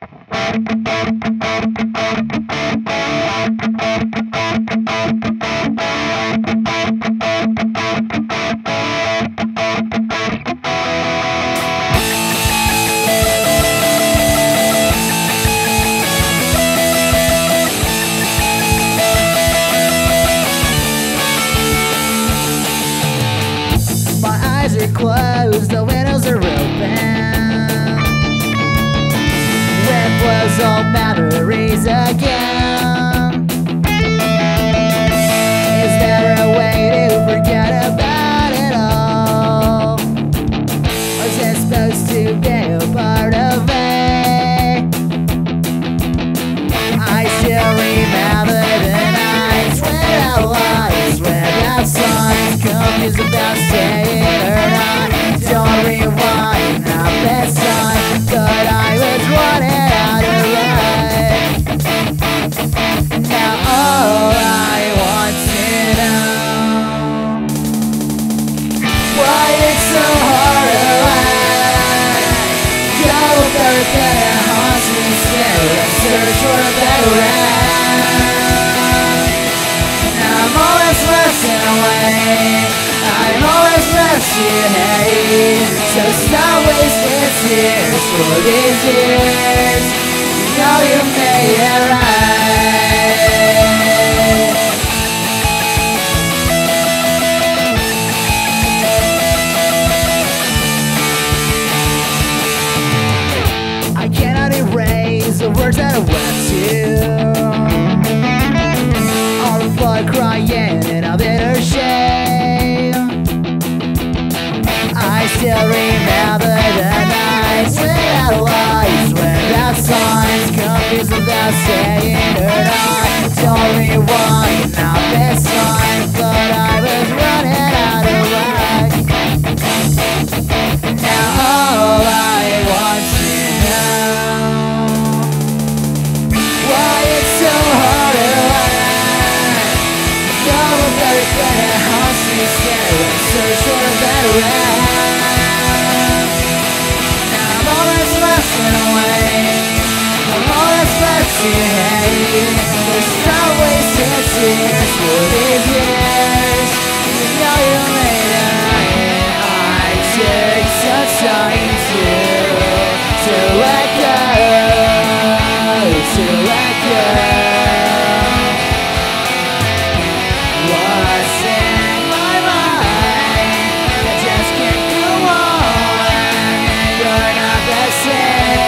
My eyes are closed, the windows are open. With was all memories again. Is there a way to forget about it all? Or is it supposed to be a part of me? I still remember the nights without lights, without signs, confused about staying or not. Don't rewind, not this time, but I was running out of light. Now all I want to know, why it's so hard to lie. Go with everything that haunts me still, I search for a better end. I'm always rushing away, I'm always rushing hate. So stop wasting tears for these years. You know you made it right. I cannot erase the words that I went to. All the blood crying in a bitter shame. I still remember the nights without lights, without signs, confused about staying or not. Don't rewind, not this time, but I was running out of luck. Now all I want to know, why it's so hard to lie. Go with everything that haunts me still, and search for a better end. Stop wasting tears for these years. You know you made it right. I took some time to let go, to let go. What's in my mind? I just can't go on. You're not the same.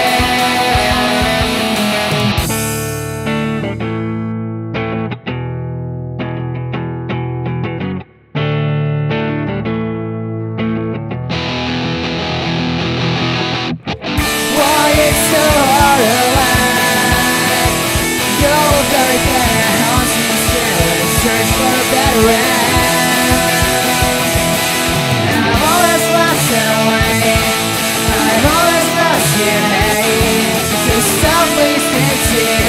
Search for a better end. And I'm always rushing away, I'm always rushing hate. So stop wasting tears.